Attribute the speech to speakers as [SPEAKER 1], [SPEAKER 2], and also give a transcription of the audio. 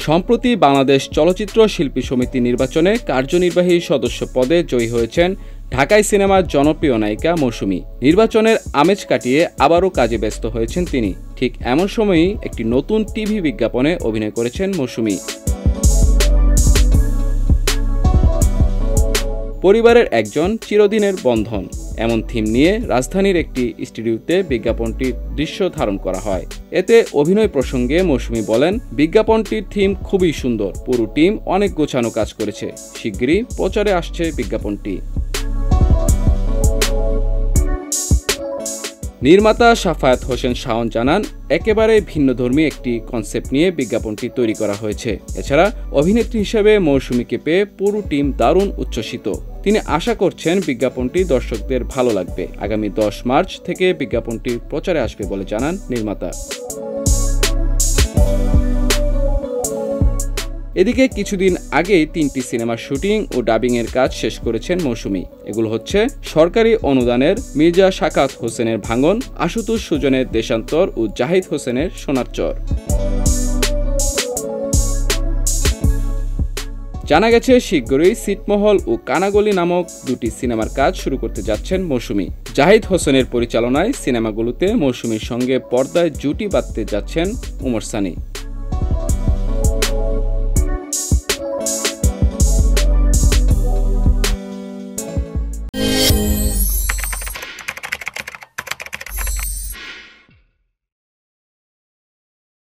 [SPEAKER 1] সম্প্রতি বাংলাদেশ চলচ্চিত্র শিল্পী সমিতি নির্বাচনে কার্যনির্বাহী সদস্য পদে জয়ী হয়েছেন ঢাকাই সিনেমার জনপ্রিয় নায়িকা মৌসুমী। নির্বাচনের আমেজ কাটিয়ে আবারও কাজে ব্যস্ত হয়েছেন তিনি। ঠিক এমন সময়ই একটি নতুন টিভি বিজ্ঞাপনে অভিনয় করেছেন মৌসুমী। পরিবারের একজন, চিরদিনের বন্ধন এমন থিম নিয়ে রাজধানীর একটি স্টুডিওতে বিজ্ঞাপনটির দৃশ্য ধারণ করা হয়। এতে অভিনয় প্রসঙ্গে মৌসুমী বলেন, বিজ্ঞাপনটির থিম খুবই সুন্দর, পুরো টিম অনেক গোছানো কাজ করেছে, শিগগিরই প্রচারে আসছে বিজ্ঞাপনটি। নির্মাতা সাফায়াত হোসেন শাওন জানান, একেবারে ভিন্নধর্মী একটি কনসেপ্ট নিয়ে বিজ্ঞাপনটি তৈরি করা হয়েছে। এছাড়া অভিনেত্রী হিসেবে মৌসুমীকে পেয়ে পুরো টিম দারুণ উচ্ছ্বসিত। তিনি আশা করছেন বিজ্ঞাপনটি দর্শকদের ভালো লাগবে। আগামী 10 মার্চ থেকে বিজ্ঞাপনটি প্রচারে আসবে বলে জানান নির্মাতা। এদিকে কিছুদিন আগেই 3টি সিনেমার শুটিং ও ডাবিংয়ের কাজ শেষ করেছেন মৌসুমী। এগুলো হচ্ছে সরকারি অনুদানের মির্জা সাকাত হোসেনের ভাঙন, আশুতোষ সুজনের দেশান্তর ও জাহিদ হোসেনের সোনার চর। জানা গেছে শিগগিরই ছিটমহল ও কানাগলি নামক 2টি সিনেমার কাজ শুরু করতে যাচ্ছেন মৌসুমী। জাহিদ হোসেনের পরিচালনায় সিনেমাগুলোতে মৌসুমীর সঙ্গে পর্দায় জুটি বাঁধতে যাচ্ছেন ওমর সানি।